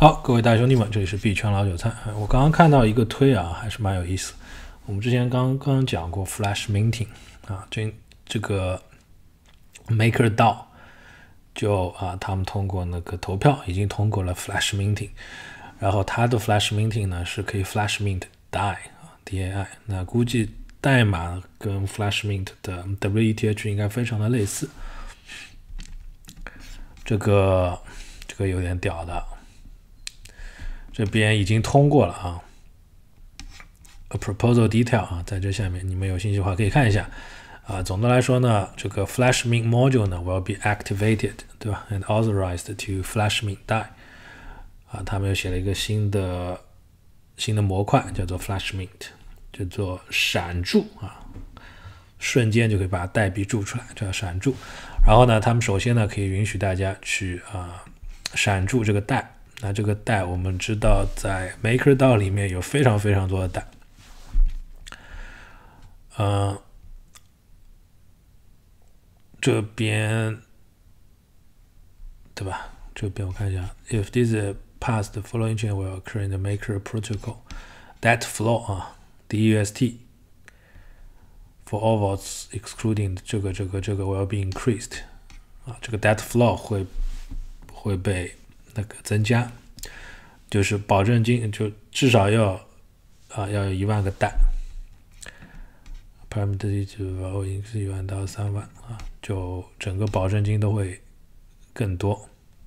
好，各位大兄弟们，这里是币圈老韭菜。我刚刚看到一个推啊，还是蛮有意思。我们之前刚刚讲过 Flash Minting 啊，这个 MakerDAO 就他们通过那个投票已经通过了 Flash Minting， 然后它的 Flash Minting 呢是可以 Flash Mint DAI， 那估计代码跟 Flash Mint 的 WETH 应该非常的类似。这个有点屌的。这边已经通过了啊 ，A proposal detail 啊，在这下面你们有兴趣的话可以看一下啊。总的来说呢，这个 Flash Mint module 呢 will be activated， 对吧 ？And authorized to Flash Mint DAI 啊，他们又写了一个新的模块，叫做 Flash Mint， 叫做闪铸啊，瞬间就可以把代币铸出来，叫闪铸。然后呢，他们首先呢可以允许大家去闪铸这个代。那这个代我们知道在 MakerDAO 里面有非常非常多的代，这边对吧？这边我看一下 ，If this is passed, the following change will occur in the Maker protocol. That floor DUST for all votes excluding 这个 will be increased 这个 that floor 会被那个增加，就是保证金就至少要有1万个代 ，permitted to vote 是1万到3万就整个保证金都会更多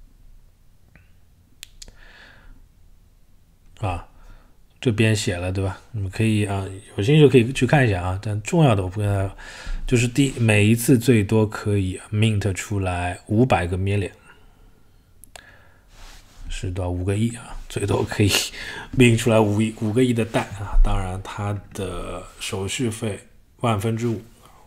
这边写了对吧？你们可以有兴趣可以去看一下但重要的我不跟大家，就是每一次最多可以 mint 出来500个 million。是多少5个亿最多可以mint出来5个亿的代当然它的手续费5%，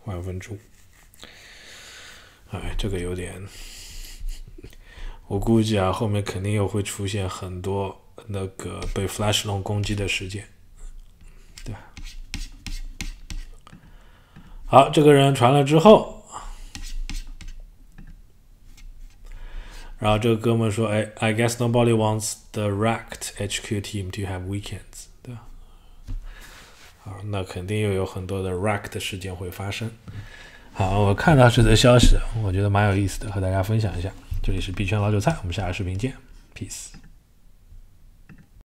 这个有点，我估计后面肯定又会出现很多那个被 Flash Loan 攻击的事件，对吧？好，这个人传了之后。然后这个哥们说I guess nobody wants the Rekt HQ team to have weekends， 对吧？好，那肯定又有很多的 Rekt 事件会发生。好，我看到这则消息，我觉得蛮有意思的，和大家分享一下。这里是币圈老韭菜，我们下个视频见 ，peace。